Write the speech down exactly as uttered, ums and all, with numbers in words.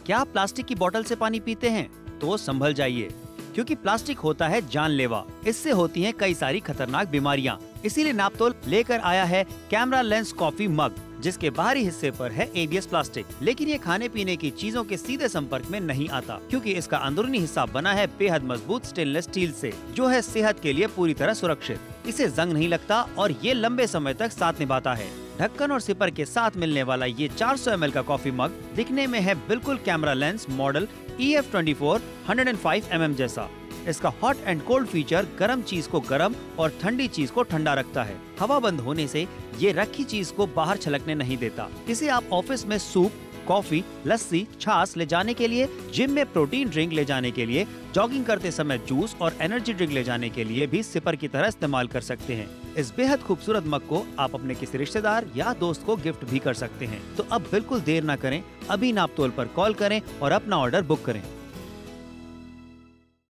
क्या आप प्लास्टिक की बोतल से पानी पीते हैं? तो संभल जाइए, क्योंकि प्लास्टिक होता है जानलेवा। इससे होती हैं कई सारी खतरनाक बीमारियां। इसीलिए नापतोल लेकर आया है कैमरा लेंस कॉफी मग, जिसके बाहरी हिस्से पर है ए बी एस प्लास्टिक। लेकिन ये खाने पीने की चीजों के सीधे संपर्क में नहीं आता, क्योंकि इसका अंदरूनी हिस्सा बना है बेहद मजबूत स्टेनलेस स्टील से, जो है सेहत के लिए पूरी तरह सुरक्षित। इसे जंग नहीं लगता और ये लंबे समय तक साथ निभाता है। ढक्कन और सिपर के साथ मिलने वाला ये चार सौ एम एल का कॉफी मग दिखने में है बिल्कुल camera lens model E F twenty four one O five M M जैसा। इसका हॉट एंड कोल्ड फीचर गर्म चीज को गर्म और ठंडी चीज को ठंडा रखता है। हवा बंद होने से ये रखी चीज को बाहर छलकने नहीं देता। इसे आप ऑफिस में सूप, कॉफी, लस्सी, छाछ ले जाने के लिए, जिम में प्रोटीन ड्रिंक ले जाने के लिए, जॉगिंग करते समय जूस और एनर्जी ड्रिंक ले जाने के लिए भी सिपर की तरह इस्तेमाल कर सकते हैं। इस बेहद खूबसूरत मग को आप अपने किसी रिश्तेदार या दोस्त को गिफ्ट भी कर सकते हैं। तो अब बिल्कुल देर न करें, अभी नापतोल पर कॉल करें और अपना ऑर्डर बुक करें।